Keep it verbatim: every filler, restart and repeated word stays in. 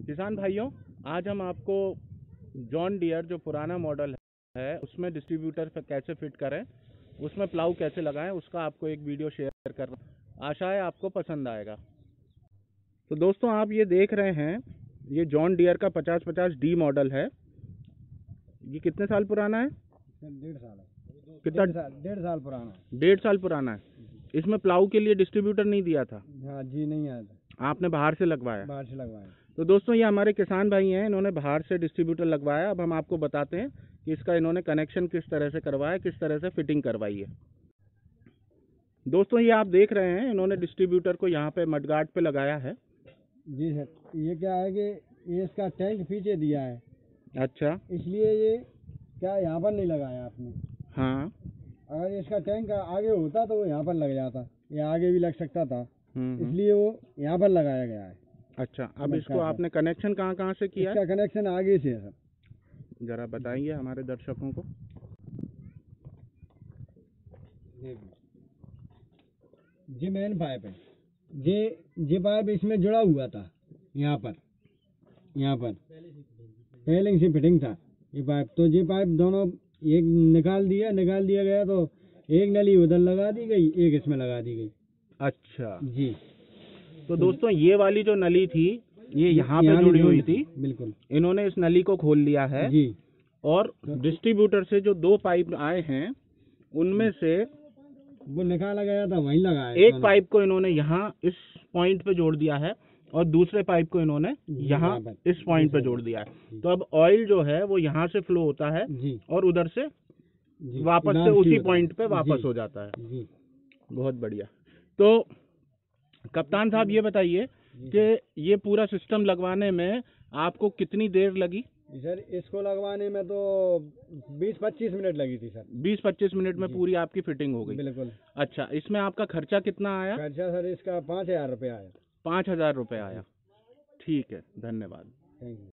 किसान भाइयों, आज हम आपको जॉन डियर जो पुराना मॉडल है उसमें डिस्ट्रीब्यूटर पे कैसे फिट करें, उसमें प्लाऊ कैसे लगाएं, उसका आपको एक वीडियो शेयर कर रहा हूं। आशा है आपको पसंद आएगा। तो दोस्तों, आप ये देख रहे हैं, ये जॉन डियर का पचास पचास डी मॉडल है। ये कितने साल पुराना है? डेढ़ साल है। कितना? डेढ़ साल डेढ़ साल पुराना है। डेढ़ साल पुराना है। इसमें प्लाऊ के लिए डिस्ट्रीब्यूटर नहीं दिया था? हाँ जी, नहीं आया था। आपने बाहर से लगवाया? बाहर से लगवाया। तो दोस्तों, ये हमारे किसान भाई हैं, इन्होंने बाहर से डिस्ट्रीब्यूटर लगवाया। अब हम आपको बताते हैं कि इसका इन्होंने कनेक्शन किस तरह से करवाया, किस तरह से फिटिंग करवाई है। दोस्तों, ये आप देख रहे हैं, इन्होंने डिस्ट्रीब्यूटर को यहाँ पे मडगार्ड पे लगाया है। जी सर, ये क्या है कि ये इसका टैंक पीछे दिया है। अच्छा, इसलिए ये क्या यहाँ पर नहीं लगाया आपने। हाँ, अगर इसका टैंक आगे होता तो वो यहाँ पर लग जाता, या आगे भी लग सकता था, हम्म इसलिए वो यहाँ पर लगाया गया है। अच्छा, अब इसको आपने कनेक्शन कहाँ कहाँ से किया है? इसका कनेक्शन आगे से है सर। जरा बताइए हमारे दर्शकों को। ये मेन पाइप है। ये ये पाइप इसमें जुड़ा हुआ था, यहाँ पर यहाँ पर पहले से फिटिंग था ये पाइप। तो ये पाइप दोनों एक निकाल दिया निकाल दिया गया, तो एक नली उधर लगा दी गई, एक इसमें लगा दी गई। अच्छा जी। तो दोस्तों, ये वाली जो नली थी ये यहाँ पे जुड़ी हुई थी। बिल्कुल। इन्होंने इस नली को खोल लिया है जी। और डिस्ट्रीब्यूटर से जो दो पाइप आए हैं उनमें से वो निकाला गया था, वहीं लगाया। एक पाइप को इन्होंने यहाँ इस पॉइंट पे जोड़ दिया है और दूसरे पाइप को इन्होंने यहाँ इस पॉइंट पे जोड़ दिया है। तो अब ऑयल जो है वो यहाँ से फ्लो होता है और उधर से वापस से उसी पॉइंट पे वापस हो जाता है। जी। बहुत बढ़िया। तो कप्तान साहब, ये बताइए कि ये पूरा सिस्टम लगवाने में आपको कितनी देर लगी? सर, इसको लगवाने में तो बीस पच्चीस मिनट लगी थी सर। बीस पच्चीस मिनट में पूरी आपकी फिटिंग हो गई? बिल्कुल। अच्छा, इसमें आपका खर्चा कितना आया? खर्चा सर इसका पाँच हजार रुपये आया। पाँच हजार रुपये आया। ठीक है, धन्यवाद। Thank you.